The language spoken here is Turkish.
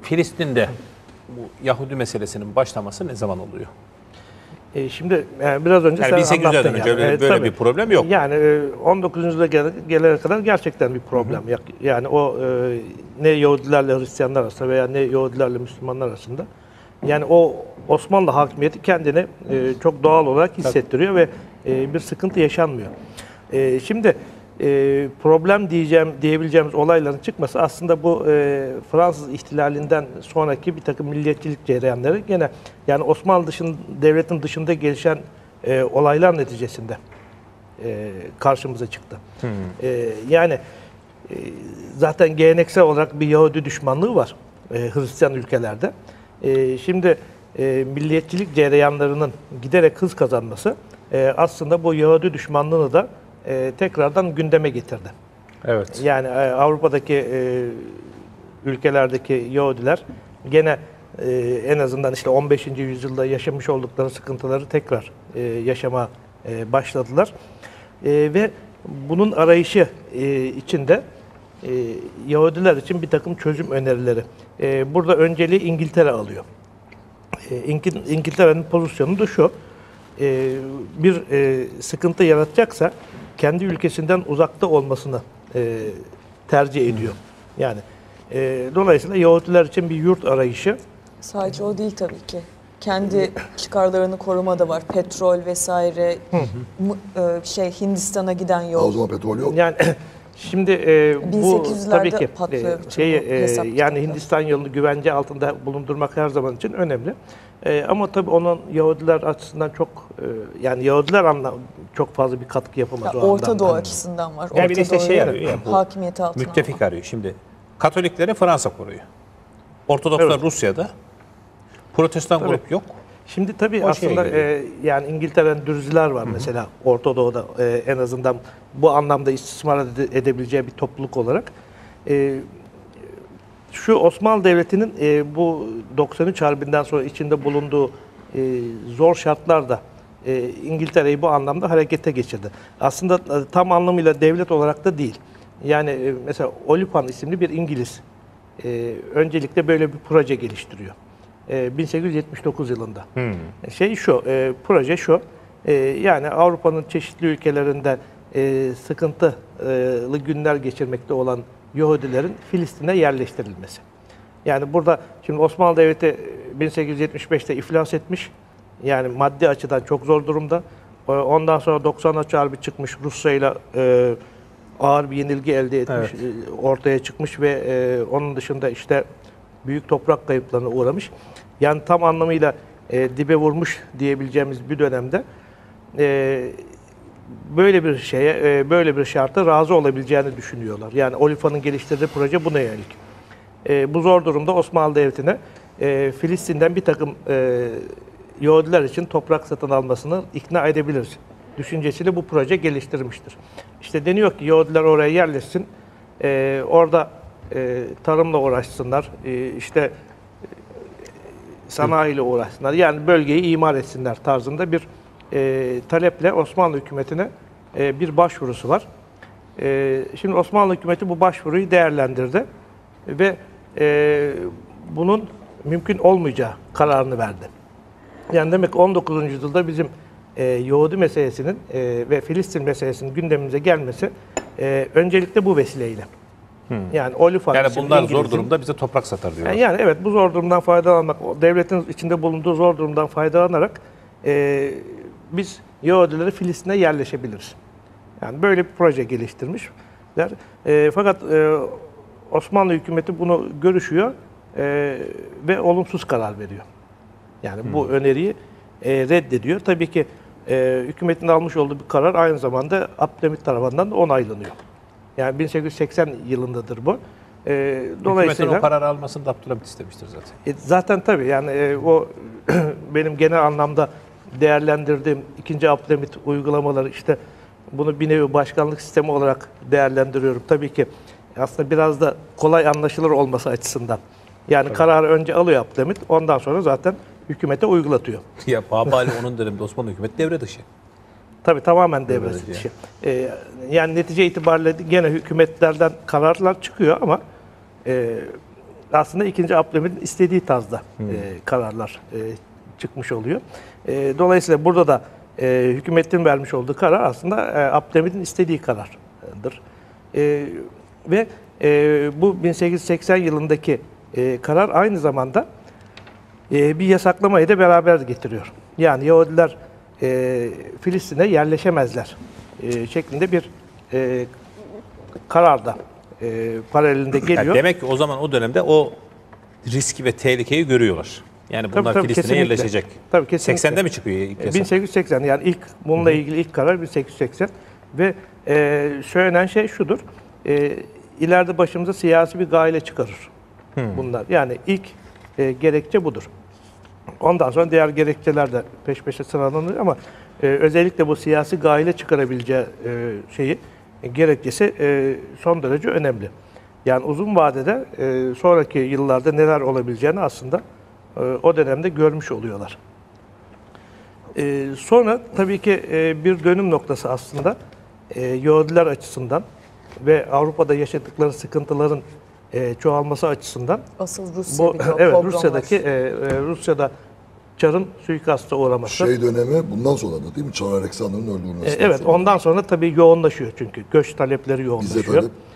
Filistin'de bu Yahudi meselesinin başlaması ne zaman oluyor? Şimdi biraz önce Yani sen 1800'den anlattın. önce Yani. böyle bir problem yok. Yani 19. yüzyıla gelene kadar gerçekten bir problem yok. Yani o ne Yahudilerle Hristiyanlar arasında veya ne Yahudilerle Müslümanlar arasında. Yani o Osmanlı hakimiyeti kendini çok doğal olarak hissettiriyor ve bir sıkıntı yaşanmıyor. Şimdi problem diyebileceğimiz olayların çıkması aslında bu Fransız ihtilalinden sonraki bir takım milliyetçilik cereyanları gene yani Osmanlı devletin dışında gelişen olaylar neticesinde karşımıza çıktı. Yani zaten geleneksel olarak bir Yahudi düşmanlığı var Hristiyan ülkelerde. Şimdi milliyetçilik cereyanlarının giderek hız kazanması aslında bu Yahudi düşmanlığını da tekrardan gündeme getirdi. Evet. Yani Avrupa'daki ülkelerdeki Yahudiler gene en azından işte 15. yüzyılda yaşamış oldukları sıkıntıları tekrar yaşama başladılar. Ve bunun arayışı içinde Yahudiler için bir takım çözüm önerileri. Burada önceliği İngiltere alıyor. İngiltere'nin pozisyonu da şu, bir sıkıntı yaratacaksa kendi ülkesinden uzakta olmasını tercih ediyor. Yani dolayısıyla Yahudiler için bir yurt arayışı. Sadece o değil tabii ki. Kendi çıkarlarını koruma da var. Petrol vesaire. Hindistan'a giden yol. O zaman petrol yok. Yani şimdi bu tabii ki yani Hindistan yolunu güvence altında bulundurmak her zaman için önemli. Ama tabii onun Yahudiler açısından çok yani Yahudiler çok fazla bir katkı yapamaz. Ya, Orta Doğu açısından var. Yani bir de işte arıyor ya, hakimiyeti altına müttefik arıyor. Şimdi Katolikleri Fransa koruyor. Ortodokslar Rusya'da. Protestan grup yok. Şimdi tabii aslında yani İngiltere'nin Dürziler var mesela Orta Doğu'da en azından bu anlamda istismar edebileceği bir topluluk olarak. Şu Osmanlı Devleti'nin bu 93 Harbi'nden sonra içinde bulunduğu zor şartlarda İngiltere'yi bu anlamda harekete geçirdi. Aslında tam anlamıyla devlet olarak da değil. Yani mesela Oliphant isimli bir İngiliz öncelikle böyle bir proje geliştiriyor. 1879 yılında. Proje şu, yani Avrupa'nın çeşitli ülkelerinde sıkıntılı günler geçirmekte olan Yahudilerin Filistin'e yerleştirilmesi. Yani burada şimdi Osmanlı Devleti 1875'te iflas etmiş. Yani maddi açıdan çok zor durumda. Ondan sonra 93 Harbi çıkmış, Rusya ile ağır bir yenilgi elde etmiş, ortaya çıkmış ve onun dışında işte büyük toprak kayıplarına uğramış. Yani tam anlamıyla dibe vurmuş diyebileceğimiz bir dönemde böyle bir şeye, böyle bir şarta razı olabileceğini düşünüyorlar. Yani Oliphant'ın geliştirdiği proje buna yönelik. Bu zor durumda Osmanlı Devleti'ne Filistin'den bir takım Yahudiler için toprak satın almasını ikna edebiliriz düşüncesiyle bu proje geliştirmiştir. İşte deniyor ki Yahudiler oraya yerleşsin, orada tarımla uğraşsınlar, işte sanayiyle uğraşsınlar. Yani bölgeyi imar etsinler tarzında bir taleple Osmanlı hükümetine bir başvurusu var. Şimdi Osmanlı hükümeti bu başvuruyu değerlendirdi ve bunun mümkün olmayacağı kararını verdi. Yani demek 19. yüzyılda bizim Yahudi meselesinin ve Filistin meselesinin gündemimize gelmesi öncelikle bu vesileyle. Yani Oliphant, yani bunlar zor durumda bize toprak satar diyorlar. Yani evet, bu zor durumdan faydalanmak, devletin içinde bulunduğu zor durumdan faydalanarak biz Yahudileri Filistin'e yerleşebiliriz. Yani böyle bir proje geliştirmişler. Fakat Osmanlı hükümeti bunu görüşüyor ve olumsuz karar veriyor. Yani bu öneriyi reddediyor. Tabii ki hükümetin almış olduğu bir karar aynı zamanda Abdülhamit tarafından da onaylanıyor. Yani 1880 yılındadır bu. Dolayısıyla hükümetin o kararı almasını da Abdülhamit istemiştir zaten. Zaten tabii yani o benim genel anlamda değerlendirdiğim 2. Abdülhamit uygulamaları, işte bunu bir nevi başkanlık sistemi olarak değerlendiriyorum. Tabii ki aslında biraz da kolay anlaşılır olması açısından. Yani kararı önce alıyor Abdülhamit, ondan sonra zaten hükümete uygulatıyor. Ya Babali onun döneminde Osmanlı hükümeti devre dışı. Tabii tamamen devre dışı. Yani netice itibariyle gene hükümetlerden kararlar çıkıyor ama aslında 2. Abdülhamid'in istediği tarzda kararlar çıkmış oluyor. Dolayısıyla burada da hükümetin vermiş olduğu karar aslında Abdülhamid'in istediği karardır. Ve bu 1880 yılındaki karar aynı zamanda bir yasaklamayı da beraber getiriyor. Yani Yahudiler Filistin'e yerleşemezler şeklinde bir karar da paralelinde geliyor. Yani demek ki o zaman o dönemde o riski ve tehlikeyi görüyorlar. Yani bunlar Tabii, Filistin'e kesinlikle. yerleşecek. Tabii, kesinlikle. 80'de mi çıkıyor ilk yasa? 1880 yani ilk bununla ilgili ilk karar 1880 ve söylenen şey şudur. İleride başımıza siyasi bir gaile çıkarır bunlar. Yani ilk gerekçe budur. Ondan sonra diğer gerekçeler de peş peşe sıralanır ama özellikle bu siyasi gaile çıkarabileceği gerekçesi son derece önemli. Yani uzun vadede sonraki yıllarda neler olabileceğini aslında o dönemde görmüş oluyorlar. Sonra tabii ki bir dönüm noktası aslında Yahudiler açısından ve Avrupa'da yaşadıkları sıkıntıların çoğalması açısından Asıl bu Rusya'daki o evet pogromlar. Rusya'da Çar'ın suikasta uğraması. Şey dönemi bundan sonra da değil mi? Çar Alexander'ın öldürülmesinden Evet, sonra. ondan sonra tabii yoğunlaşıyor çünkü göç talepleri yoğunlaşıyor. Bize talep